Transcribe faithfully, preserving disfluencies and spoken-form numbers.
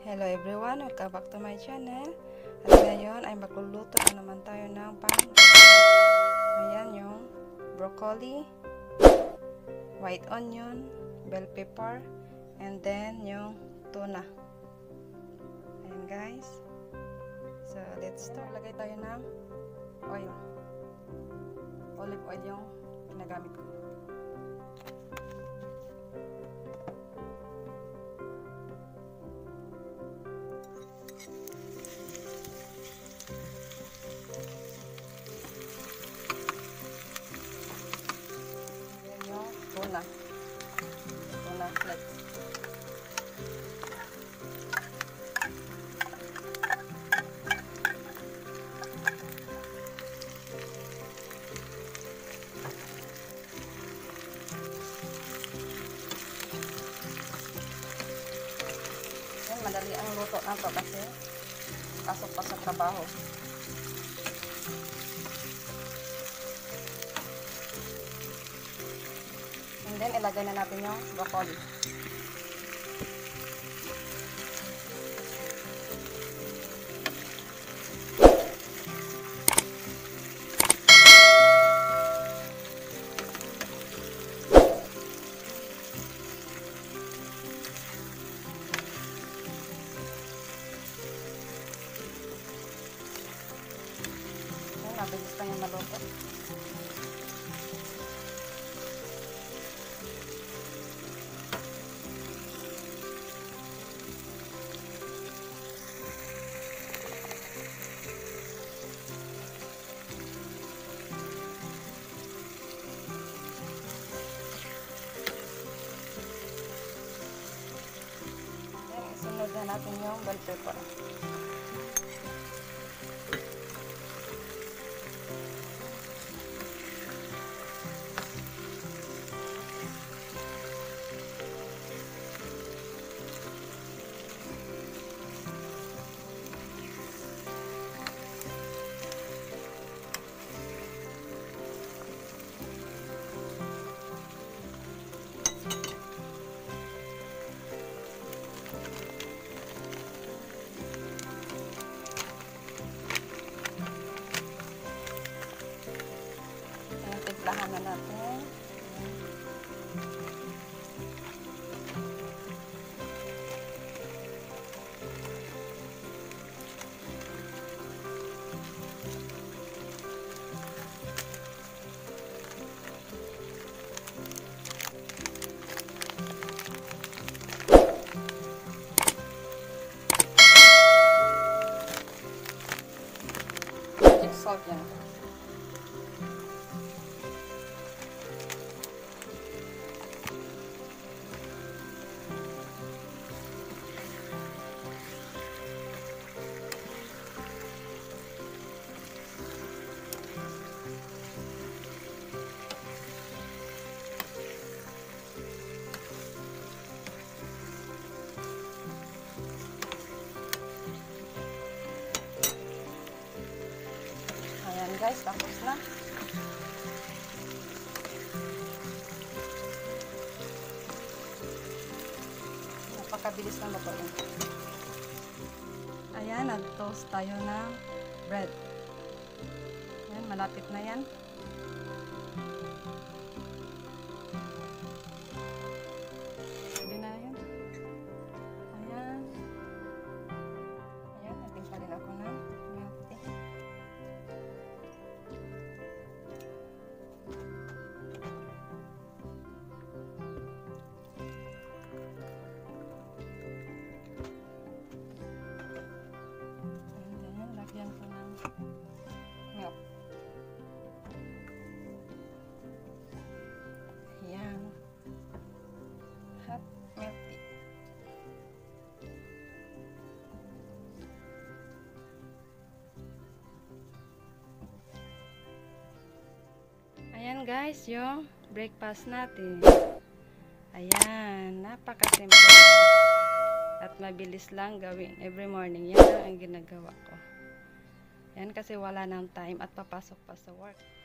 Hello everyone, welcome back to my channel. At ngayon ay magluluto na naman tayo ng pang ayan yung broccoli, white onion, bell pepper, and then yung tuna. Ayan guys. So let's start. Lagay tayo ng oil. Olive oil yung ginagamit ko. Tuna. Tuna flakes. Yan, madali ang luto na to kasi pasok pa sa trabaho. And then, ilagay na natin yung broccoli. Ayan, mabilis lang yung maluto. Sunod na natin yung bell pepper. Timplahan na natin. Magic salt yan. Ayan guys, tapos na. Napakabilis na lutuin. Ayan, nag-toast tayo ng bread. Ayan, malapit na yan. Pwede na yan. Ayan. Ayan, nagtimpalin ako ng milk tea. Lagyan ko ng milk. Ayan. Hot milk tea. Ayan guys, yung breakfast natin. Ayan, napakasimple at mabilis lang gawin every morning. Yan ang ginagawa ko. Yan kasi wala nang time at papasok pa sa work.